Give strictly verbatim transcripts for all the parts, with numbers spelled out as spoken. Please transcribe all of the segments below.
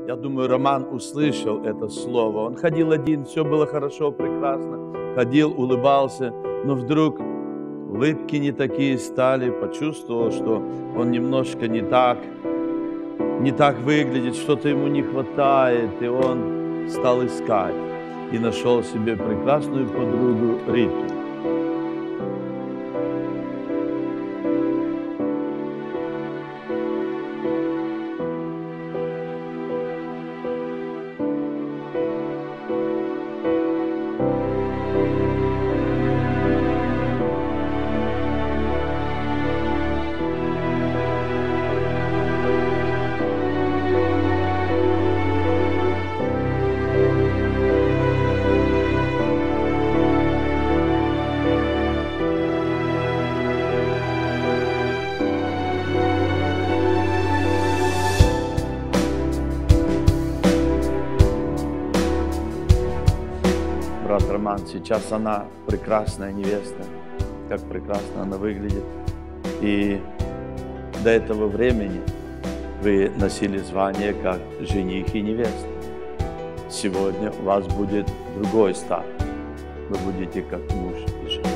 Я думаю, Роман услышал это слово. Он ходил один, все было хорошо, прекрасно. Ходил, улыбался, но вдруг улыбки не такие стали. Почувствовал, что он немножко не так, не так выглядит, что-то ему не хватает. И он стал искать и нашел себе прекрасную подругу Риту. Брат Роман, сейчас она прекрасная невеста, как прекрасно она выглядит. И до этого времени вы носили звание как жених и невеста. Сегодня у вас будет другой статус. Вы будете как муж и жена.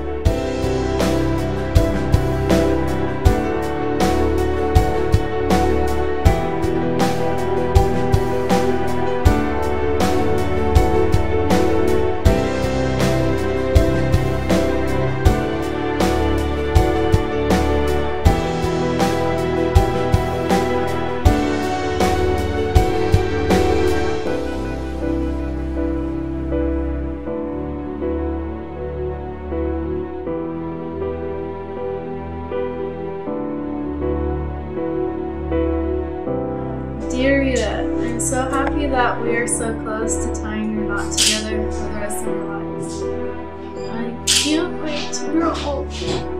Dear Rita, I'm so happy that we are so close to tying your knot together for the rest of our lives. I can't wait to grow old.